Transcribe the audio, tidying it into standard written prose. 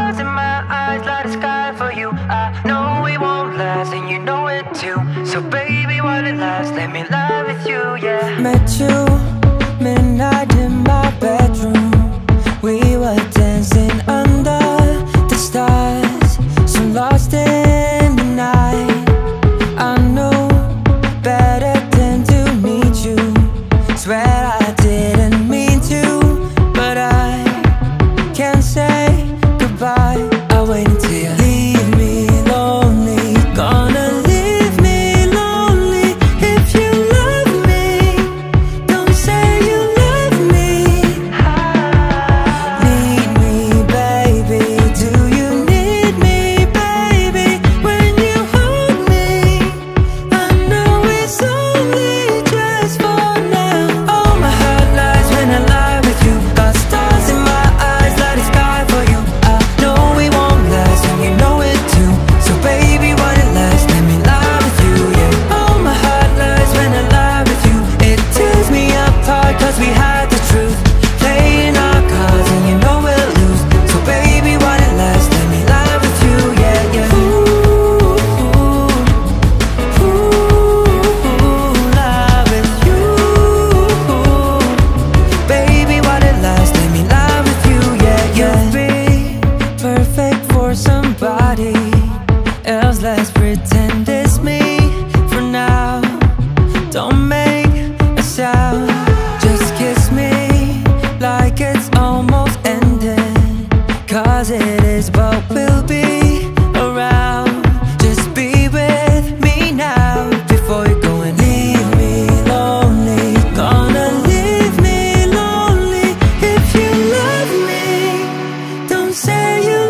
stars in my eyes, light the sky for you. I know we won't last, and you know it too. So baby, while it lasts, let me lie with you, yeah. Met you midnight in my bedroom. We were dancing under the stars, so lost in the night. I know better than to meet you. Swear I didn't mean to, but I can't say goodbye. I'll wait until you leave me lonely. Gonna leave me lonely. If you love me, don't say you love me. Need me, baby. Do you need me, baby? When you hold me, I know it's only just for now. Oh, my heart lies when I lie with you. Got stars in my eyes, light the sky for you. I know we won't last, and you know it too. So baby, while it lasts, let me lie with you, yeah. Oh, my heart lies when I lie with you. It tears me apart, cause we had the truth. Playing our cards, and you know we'll lose. So baby, while it lasts, let me lie with you, yeah, yeah. Lie with you. Baby, while it lasts, let me lie with you, yeah, yeah. You'll be perfect for somebody else. Let's pretend it's me for now. Don't make a sound. Just kiss me like it's almost ending, cause it is, but we'll be around. Just be with me now before you go and leave me lonely. Gonna leave me lonely. If you love me, don't say you